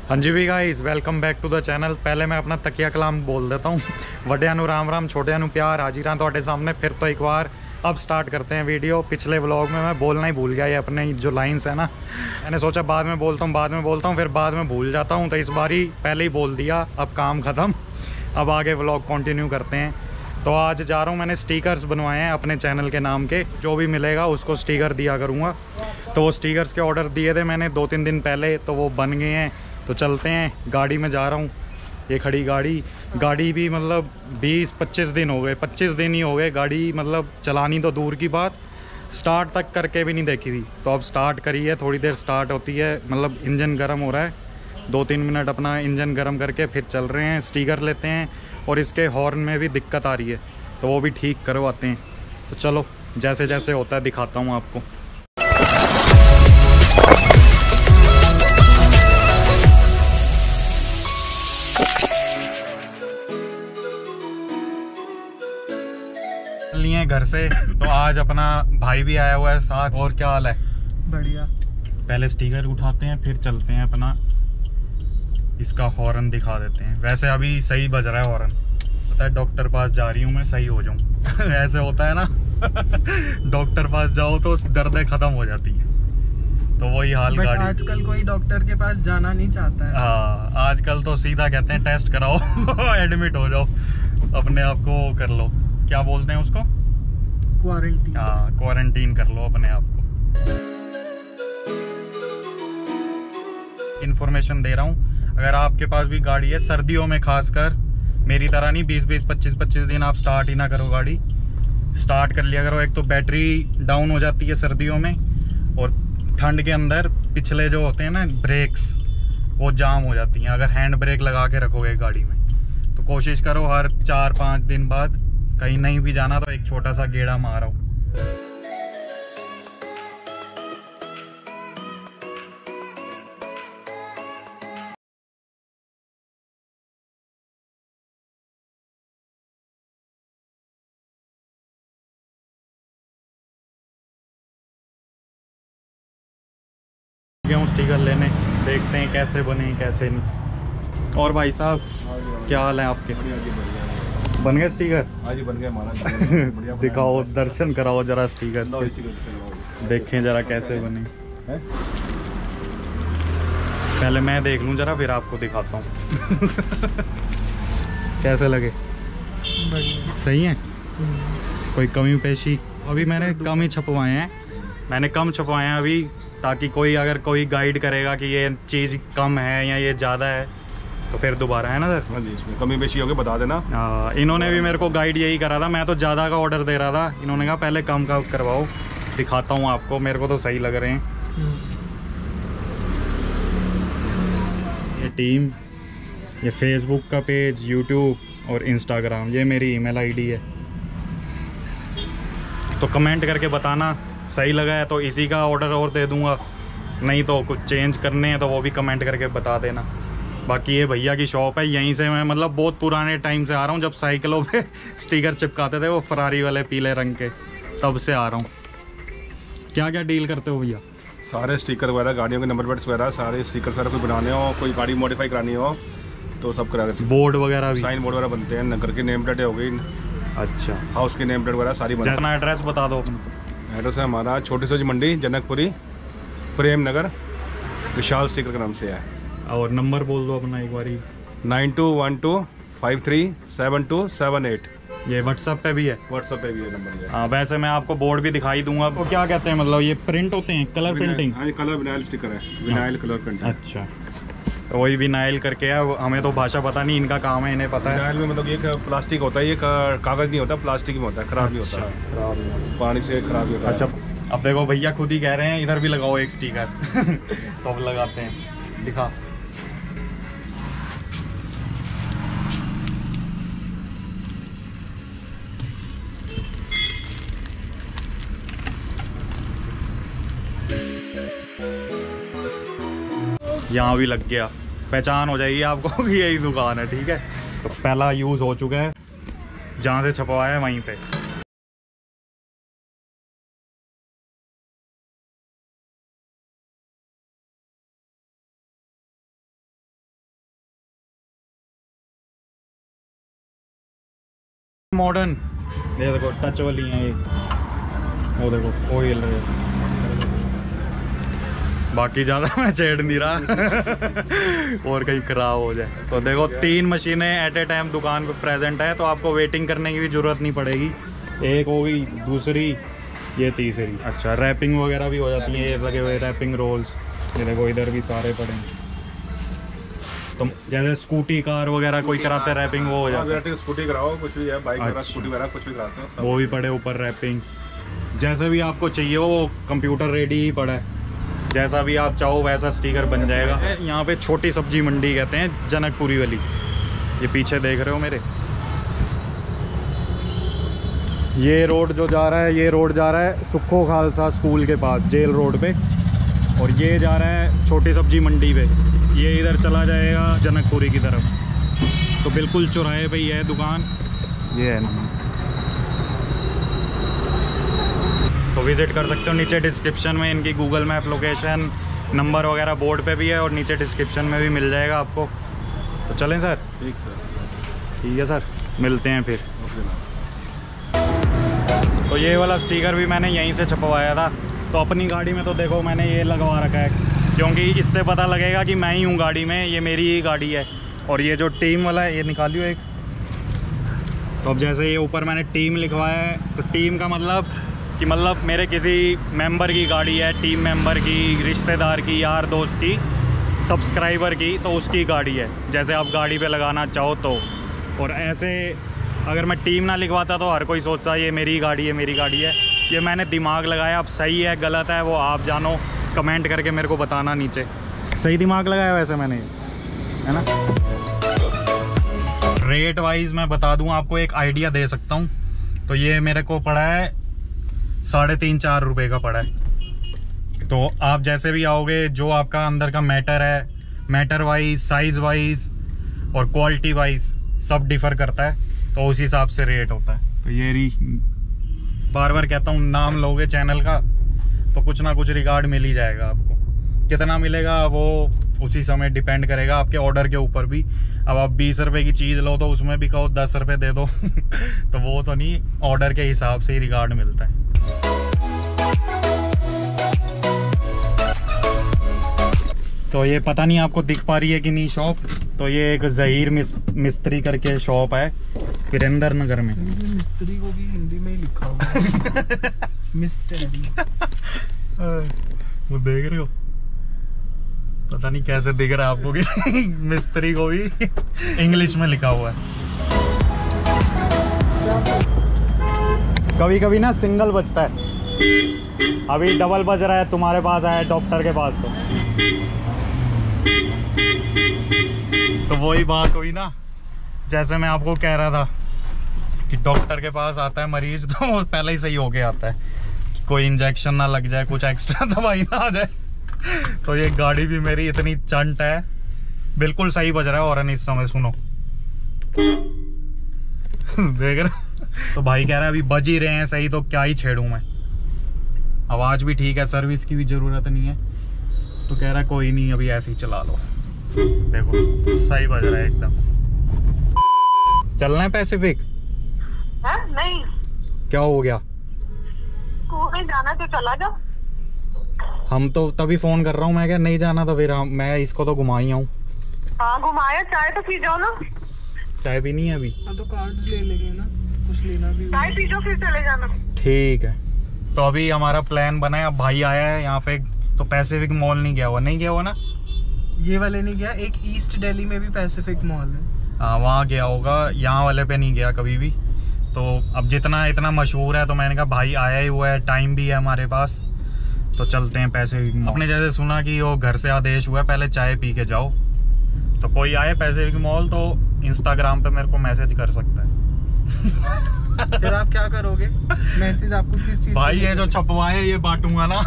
हाँ जी भी guys, welcome back to the channel. पहले मैं अपना तकिया कलाम बोल देता हूँ। वड्डियां नू राम राम, छोटियां नू प्यार। हाजिर थोड़े सामने फिर तो एक बार। अब स्टार्ट करते हैं वीडियो। पिछले व्लॉग में मैं बोलना ही भूल गया ये अपने जो लाइन्स है ना, मैंने सोचा बाद में बोलता हूँ फिर बाद में भूल जाता हूँ, तो इस बार ही पहले ही बोल दिया। अब काम ख़त्म, अब आगे व्लॉग कंटिन्यू करते हैं। तो आज जा रहा हूँ, मैंने स्टिकर्स बनवाए हैं अपने चैनल के नाम के। जो भी मिलेगा उसको स्टिकर दिया करूँगा। तो वो स्टिकर्स के ऑर्डर दिए थे मैंने 2-3 दिन पहले, तो वो बन गए हैं। तो चलते हैं, गाड़ी में जा रहा हूँ। ये खड़ी गाड़ी भी मतलब 20-25 दिन हो गए, 25 दिन ही हो गए गाड़ी, मतलब चलानी तो दूर की बात, स्टार्ट तक करके भी नहीं देखी थी। तो अब स्टार्ट करी है, थोड़ी देर स्टार्ट होती है, मतलब इंजन गर्म हो रहा है। 2-3 मिनट अपना इंजन गर्म करके फिर चल रहे हैं। स्टिकर लेते हैं और इसके हॉर्न में भी दिक्कत आ रही है, तो वो भी ठीक करवाते हैं। तो चलो, जैसे जैसे होता है दिखाता हूँ आपको। लिए घर से, तो आज अपना भाई भी आया हुआ है साथ। और क्या हाल है? बढ़िया। पहले स्टिकर उठाते हैं फिर चलते हैं अपना, इसका हॉर्न दिखा देते हैं। वैसे अभी सही बज रहा है हॉर्न, पता है डॉक्टर पास जा रही हूँ मैं, सही हो जाऊँ। ऐसे होता है ना। डॉक्टर पास जाओ तो दर्दें खत्म हो जाती है, तो वही हाल गाड़ी। आजकल कोई डॉक्टर के पास जाना नहीं चाहता है। हाँ, आजकल तो सीधा कहते हैं टेस्ट कराओ। एडमिट हो जाओ, अपने आप को कर लो, क्या बोलते हैं उसको, क्वारंटीन। हाँ, क्वारंटीन कर लो अपने आप को। इन्फॉर्मेशन दे रहा हूँ, अगर आपके पास भी गाड़ी है सर्दियों में, खासकर मेरी तरह नहीं 20-20, 25-25 दिन आप स्टार्ट ही ना करो गाड़ी। स्टार्ट कर लिया करो, एक तो बैटरी डाउन हो जाती है सर्दियों में, और ठंड के अंदर पिछले जो होते हैं ना ब्रेक्स, वो जाम हो जाती हैं। अगर हैंड ब्रेक लगा के रखोगे गाड़ी में, तो कोशिश करो हर 4-5 दिन बाद कहीं नहीं भी जाना तो एक छोटा सा गेड़ा मारो। स्टिकर लेने, देखते हैं कैसे बने कैसे नहीं। और भाई साहब, क्या हाल है आपके? बन गए स्टिकर? आज ही बन गया हमारा। दिखाओ, दर्शन कराओ जरा स्टिकर से, देखें जरा कैसे बने। पहले मैं देख लूं जरा, फिर आपको दिखाता हूँ। कैसे लगे? सही है? कोई कमी पेशी? अभी मैंने कम ही छपवाए हैं, अभी, ताकि कोई अगर कोई गाइड करेगा कि ये चीज़ कम है या ये ज़्यादा है, तो फिर दोबारा, है ना सर? हाँ जी, इसमें कमी बेशी होगी बता देना। इन्होंने भी मेरे को गाइड यही करा था, मैं तो ज़्यादा का ऑर्डर दे रहा था, इन्होंने कहा पहले कम का करवाओ। दिखाता हूँ आपको, मेरे को तो सही लग रहे हैं। ये टीम, ये फेसबुक का पेज, यूट्यूब और इंस्टाग्राम, ये मेरी ईमेल आईडी है। तो कमेंट करके बताना सही लगा है तो इसी का ऑर्डर और दे दूंगा, नहीं तो कुछ चेंज करने हैं तो वो भी कमेंट करके बता देना। बाकी ये भैया की शॉप है, यहीं से मैं मतलब बहुत पुराने टाइम से आ रहा हूँ, जब साइकिलों पे स्टिकर चिपकाते थे वो फरारी वाले पीले रंग के, तब से आ रहा हूँ। क्या क्या डील करते हो भैया? सारे स्टिकर वगैरह, गाड़ियों के नंबर प्लेट्स वगैरह, सारे स्टिकर वगैरह कोई बनाने हो, कोई गाड़ी मॉडिफाई करानी हो तो सब करा कर। बोर्ड वगैरह भी, साइन बोर्ड वगैरह बनते हैं, नगर की नेम प्लेट हो गई, अच्छा, हाउस की नेम प्लेट वगैरह सारी बनती है। अपना एड्रेस बता दो। एड्रेस है हमारा छोटी सब्जी मंडी, जनकपुरी, प्रेम नगर, विशाल स्टिकर के नाम से है। और नंबर बोल दो अपना एक बारी। 9212537278। ये व्हाट्सएप पे भी है? व्हाट्सएप पे भी है नंबर। हाँ, वैसे मैं आपको बोर्ड भी दिखाई दूंगा। तो क्या कहते हैं, मतलब ये प्रिंट होते हैं, कलर प्रिंटिंग? हाँ, कलर विनाइल स्टिकर है, विनाइल कलर प्रिंट। अच्छा, तो वही विनाइल करके है, हमें तो भाषा पता नहीं, इनका काम है, इन्हें पता है। विनाइल में मतलब ये प्लास्टिक होता है, ये कागज नहीं होता, प्लास्टिक में होता है, खराब नहीं होता, खराब नहीं होता, पानी से खराब नहीं होता। अच्छा, अब देखो भैया खुद ही कह रहे हैं इधर भी लगाओ एक स्टिकर। तो अब लगाते हैं, दिखा। यहाँ भी लग गया, पहचान हो जाएगी आपको कि यही दुकान है, ठीक है। तो पहला यूज़ हो चुका है, जहाँ से छपवाया है वहीं पे। मॉडर्न। ये देखो टच वाली हैं ये, वो देखो ऑयल है। बाकी ज़्यादा मैं छेड़ नहीं रहा और कहीं खराब हो जाए। तो देखो 3 मशीनें एट ए टाइम दुकान पे प्रेजेंट है, तो आपको वेटिंग करने की भी ज़रूरत नहीं पड़ेगी। एक होगी, दूसरी, ये तीसरी। अच्छा, रैपिंग वगैरह भी हो जाती है, ये लगे हुए रैपिंग रोल्स। ये देखो इधर भी सारे पड़े हैं। तो जैसे स्कूटी कार वगैरह कोई कराते रैपिंग, वो हो जाता है। स्कूटी कराओ, कुछ भी है, बाइक वगैरह, अच्छा। स्कूटी वगैरह कुछ भी कराते हैं, वो भी पड़े ऊपर रैपिंग। जैसे भी आपको चाहिए वो कंप्यूटर रेडी ही पड़ा है, जैसा भी आप चाहो वैसा स्टिकर बन जाएगा। यहाँ पे छोटी सब्जी मंडी कहते हैं, जनकपुरी वाली। ये पीछे देख रहे हो मेरे, ये रोड जो जा रहा है, ये रोड जा रहा है सुक्खो खालसा स्कूल के पास, जेल रोड पे। और ये जा रहा है छोटी सब्जी मंडी पे, ये इधर चला जाएगा जनकपुरी की तरफ। तो बिल्कुल चौराहे पे ही है दुकान, ये है ना। तो विज़िट कर सकते हो। नीचे डिस्क्रिप्शन में इनकी गूगल मैप लोकेशन नंबर वगैरह बोर्ड पे भी है, और नीचे डिस्क्रिप्शन में भी मिल जाएगा आपको। तो चलें सर? ठीक सर, ठीक है सर, मिलते हैं फिर। ओके ना। तो ये वाला स्टिकर भी मैंने यहीं से छपवाया था। तो अपनी गाड़ी में तो देखो मैंने ये लगवा रखा है, क्योंकि इससे पता लगेगा कि मैं ही हूँ गाड़ी में, ये मेरी ही गाड़ी है। और ये जो टीम वाला है, ये निकालियो एक। तो अब जैसे ये ऊपर मैंने टीम लिखवाया है, तो टीम का मतलब कि मेरे किसी मेंबर की गाड़ी है, टीम मेंबर की, रिश्तेदार की, यार दोस्त की, सब्सक्राइबर की, तो उसकी गाड़ी है। जैसे आप गाड़ी पे लगाना चाहो तो। और ऐसे अगर मैं टीम ना लिखवाता तो हर कोई सोचता ये मेरी गाड़ी है, मेरी गाड़ी है। ये मैंने दिमाग लगाया, अब सही है गलत है वो आप जानो, कमेंट करके मेरे को बताना नीचे। सही दिमाग लगाया वैसे मैंने, है ना। रेट वाइज मैं बता दूं आपको, एक आइडिया दे सकता हूं। तो ये मेरे को पड़ा है 3.5-4 रुपए का पड़ा है। तो आप जैसे भी आओगे, जो आपका अंदर का मैटर है, मैटर वाइज, साइज वाइज और क्वालिटी वाइज सब डिफर करता है, तो उस हिसाब से रेट होता है। तो ये बार बार कहता हूँ, नाम लोगे चैनल का तो कुछ ना कुछ रिगार्ड मिल ही जाएगा आपको। कितना मिलेगा वो उसी समय डिपेंड करेगा आपके ऑर्डर के ऊपर भी। अब आप 20 रुपए की चीज़ लो तो उसमें भी कहो 10 रुपए दे दो तो वो तो नहीं, ऑर्डर के हिसाब से ही रिगार्ड मिलता है। तो ये पता नहीं आपको दिख पा रही है कि नहीं शॉप, तो ये एक ज़हीर मिस्त्री करके शॉप है वीरेंद्र नगर में। मिस्त्री को भी हिंदी में ही लिखा हुआ मिस्टर। वो देख रहे हो, पता नहीं कैसे दिख रहा है आपको कि मिस्त्री को भी इंग्लिश में लिखा हुआ है। कभी कभी ना सिंगल बजता है, अभी डबल बज रहा है, तुम्हारे पास आया डॉक्टर के पास। तो वही बात हुई ना, जैसे मैं आपको कह रहा था कि डॉक्टर के पास आता है मरीज तो पहले ही सही होके आता है, कि कोई इंजेक्शन ना लग जाए, कुछ एक्स्ट्रा दवाई ना आ जाए। तो ये गाड़ी भी मेरी इतनी चंट है, बिल्कुल सही बज रहा है। और इस समय सुनो देख रहे। तो भाई कह रहा है अभी बज ही रहे हैं सही, तो क्या ही छेड़ूं मैं। आवाज भी ठीक है, सर्विस की भी जरूरत नहीं है। तो कह रहा है कोई नहीं, अभी ऐसे ही चला लो। देखो सही बज रहा है एकदम। चलना है पैसिफिक? नहीं, क्या हो गया? तू जाना तो चला जा। हम तो तभी फोन कर रहा हूँ, मैं क्या नहीं जाना तो फिर मैं इसको तो घुमा ही आऊँ। हाँ घुमाया, चाय तो पी जाओ ना। चाय भी नहीं है अभी? हाँ तो कार्ड्स ले लेंगे ना, कुछ लेना भी। चाय पी जाओ फिर चले जाना। ठीक है। तो अभी हमारा प्लान बना है, अब भाई आया है यहाँ पे, तो पैसिफिक मॉल नहीं गया हुआ, नहीं गया हुआ ना? ये वाले नहीं गया, एक ईस्ट दिल्ली में भी पैसिफिक मॉल है। हाँ वहाँ गया होगा, यहाँ वाले पे नहीं गया कभी भी। तो अब जितना इतना मशहूर है, तो मैंने कहा भाई आया ही हुआ है, टाइम भी है हमारे पास, तो चलते हैं पैसिफिक मॉल। आपने जैसे सुना कि वो घर से आदेश हुआ है पहले चाय पी के जाओ, तो कोई आए पैसिफिक मॉल तो इंस्टाग्राम पे मेरे को मैसेज कर सकता है। फिर आप क्या करोगे? मैसेज आपको किस चीज? भाई ये जो छपवाए ये बांटूंगा ना।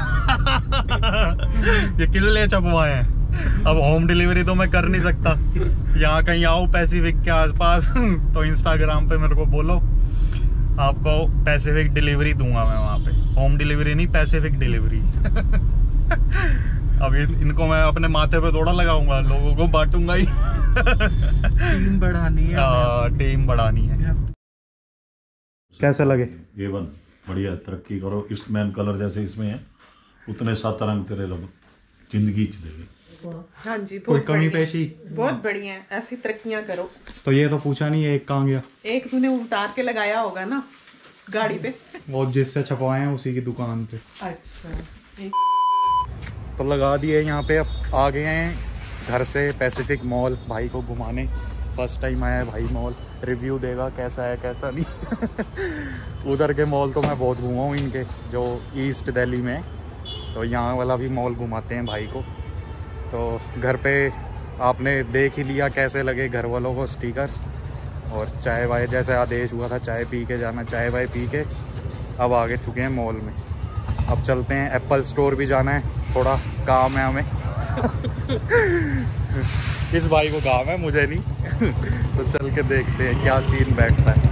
ये किस लिए छपवाए हैं? अब होम डिलीवरी तो मैं कर नहीं सकता, यहाँ कहीं आओ पैसिफिक के आसपास तो इंस्टाग्राम पे मेरे को बोलो, आपको पैसिफिक डिलीवरी दूंगा मैं वहाँ पे। होम डिलीवरी नहीं, पैसिफिक डिलीवरी। अब इनको मैं अपने माथे पे थोड़ा लगाऊंगा, लोगों को बांटूंगा ही। टीम बढ़ानी है, टीम बढ़ानी है। कैसे लगे? A1 बढ़िया, तरक्की करो। ईस्टमैन कलर जैसे इसमें है उतने 7 रंग तेरे लब जिंदगी च देगी। हाँ जी, कोई बहुत कमी बढ़िया, पेशी? बहुत बढ़िया है, ऐसी तरक्कियां करो। तो ये तो पूछा नहीं, एक कहाँ गया? एक तूने उतार के लगाया होगा ना गाड़ी पे। वो जिससे छपवाए हैं उसी की दुकान पे। अच्छा, तो लगा दिए यहाँ पे। अब आ गए हैं घर से पैसिफिक मॉल भाई को घुमाने। फर्स्ट टाइम आया है भाई मॉल, रिव्यू देगा कैसा है कैसा नहीं। उधर के मॉल तो मैं बहुत घूमा हूँ इनके, जो ईस्ट दिल्ली में। तो यहाँ वाला भी मॉल घुमाते हैं भाई को। तो घर पे आपने देख ही लिया कैसे लगे घर वालों को स्टिकर्स। और चाय वाय जैसे आदेश हुआ था चाय पी के जाना, चाय वाय पी के अब आगे चुके हैं मॉल में। अब चलते हैं, एप्पल स्टोर भी जाना है, थोड़ा काम है हमें। इस भाई को काम है, मुझे नहीं। तो चल के देखते हैं क्या सीन बैठता है।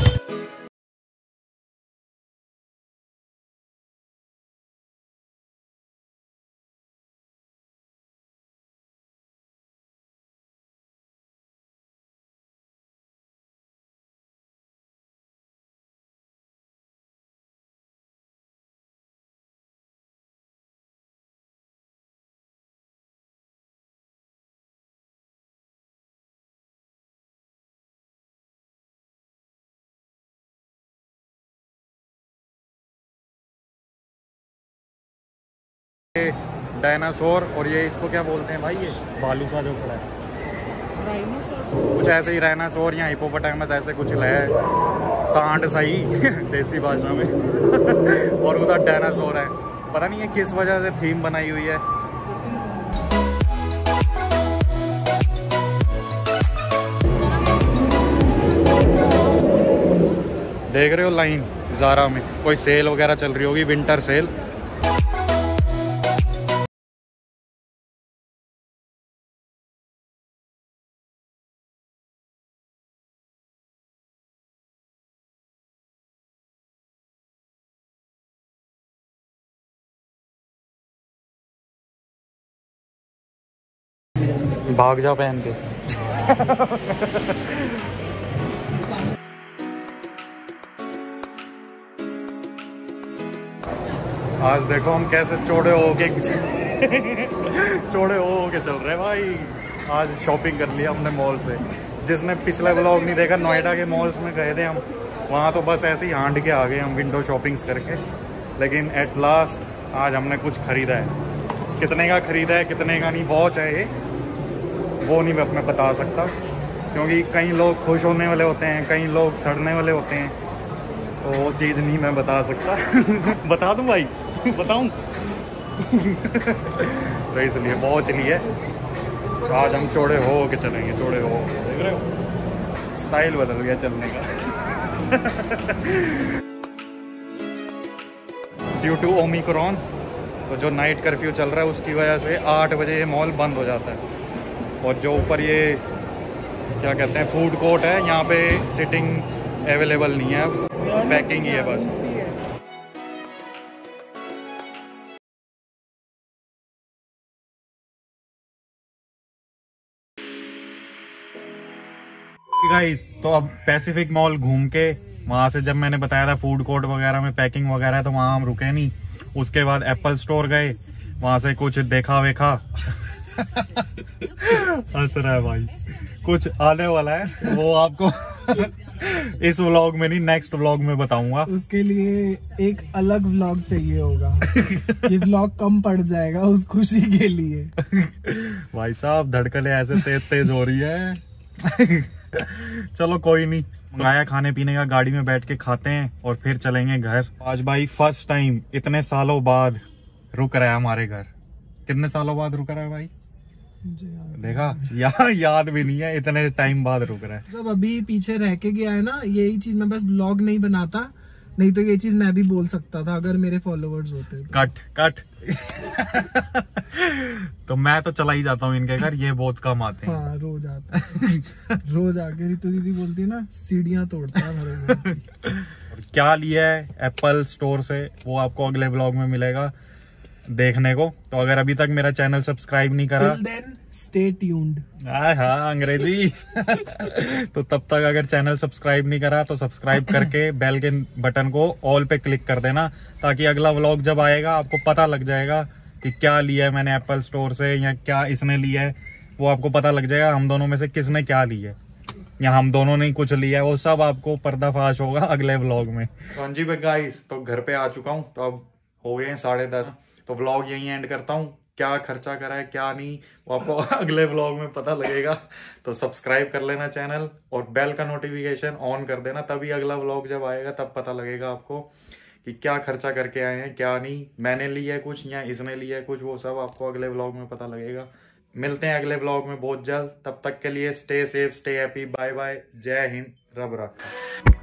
डायनासोर, और ये इसको क्या बोलते हैं भाई, ये भालू सा जो खड़ा है, कुछ ऐसे ही डायनासोर या हिपोपोटामस ऐसे कुछ है, सांड सही देसी भाषा में। और उधर डायनासोर है। पता नहीं है किस वजह से थीम बनाई हुई है। देख रहे हो लाइन ज़ारा में कोई सेल वगैरह चल रही होगी, विंटर सेल। भाग जा पहन के। आज देखो हम कैसे चौड़े हो के चौड़े हो के चल रहे हैं भाई। आज शॉपिंग कर लिया हमने मॉल से। जिसने पिछला व्लॉग नहीं देखा, नोएडा के मॉल्स में गए थे हम, वहाँ तो बस ऐसे ही हांड के आ गए हम विंडो शॉपिंग्स करके। लेकिन एट लास्ट आज हमने कुछ ख़रीदा है। कितने का ख़रीदा है कितने का नहीं, वॉच है ये, वो नहीं मैं बता सकता, क्योंकि कई लोग खुश होने वाले होते हैं, कई लोग सड़ने वाले होते हैं, तो वो चीज़ नहीं मैं बता सकता। बता दूं भाई, बताऊं? तो इसलिए वॉच ली है। तो आज हम चौड़े हो के चलेंगे, चौड़े हो, देख रहे हो स्टाइल बदल गया चलने का। ड्यू टू ओमिक्रॉन, तो जो नाइट कर्फ्यू चल रहा है उसकी वजह से 8 बजे ये मॉल बंद हो जाता है। और जो ऊपर ये क्या कहते हैं फूड कोर्ट है, यहाँ पे सिटिंग अवेलेबल नहीं है, पैकिंग ही है बस। गाइस, तो अब पैसिफिक मॉल घूम के वहाँ से, जब मैंने बताया था फूड कोर्ट वगैरह में पैकिंग वगैरह है, तो वहाँ हम रुके नहीं। उसके बाद एप्पल स्टोर गए, वहाँ से कुछ देखा वेखा। हंस रहा है भाई, कुछ आने वाला है वो आपको इस व्लॉग में नहीं, नेक्स्ट व्लॉग में बताऊंगा। उसके लिए एक अलग व्लॉग चाहिए होगा। ये व्लॉग कम पड़ जाएगा उस खुशी के लिए। भाई साहब धड़कने ऐसे तेज तेज हो रही है। चलो कोई नहीं, आया खाने पीने का, गाड़ी में बैठ के खाते हैं और फिर चलेंगे घर। आज भाई फर्स्ट टाइम इतने सालों बाद रुक रहा है हमारे घर। कितने सालों बाद रुक रहा है भाई? देखा याद भी नहीं है, इतने टाइम बाद रुक रहा है। जब अभी पीछे रह के गया है ना, यही चीज मैं बस ब्लॉग नहीं बनाता, नहीं तो ये चीज मैं भी बोल सकता था अगर मेरे फॉलोवर्स होते तो। कट। तो मैं तो चला ही जाता हूँ इनके घर, ये बहुत कम आते हैं। हाँ, रोज आता है। रोज आके रितु दीदी बोलती है ना, सीढ़ियां तोड़ता है हमारे घर। क्या लिया है एप्पल स्टोर से वो आपको अगले व्लॉग में मिलेगा देखने को। तो अगर अभी तक मेरा चैनल सब्सक्राइब नहीं करा, स्टे ट्यून्ड। हाँ अंग्रेजी। तो तब तक अगर चैनल सब्सक्राइब नहीं करा तो सब्सक्राइब करके बेल के बटन को ऑल पे क्लिक कर देना, ताकि अगला व्लॉग जब आएगा आपको पता लग जाएगा कि क्या लिया है मैंने एप्पल स्टोर से या क्या इसने लिया है, वो आपको पता लग जाएगा हम दोनों में से किसने क्या लिया है, या हम दोनों ने कुछ लिया है, वो सब आपको पर्दाफाश होगा अगले व्लॉग में। हाँ जी गाइस, तो घर पे आ चुका हूँ, तो अब हो गए हैं 10:30, तो व्लॉग यहीं एंड करता हूँ। क्या खर्चा करा है क्या नहीं वो आपको अगले व्लॉग में पता लगेगा। तो सब्सक्राइब कर लेना चैनल और बेल का नोटिफिकेशन ऑन कर देना, तभी अगला व्लॉग जब आएगा तब पता लगेगा आपको कि क्या खर्चा करके आए हैं क्या नहीं, मैंने लिया है कुछ या इसने लिया है कुछ, वो सब आपको अगले व्लॉग में पता लगेगा। मिलते हैं अगले व्लॉग में बहुत जल्द, तब तक के लिए stay safe stay happy, bye bye, जय हिंद, रब रखा।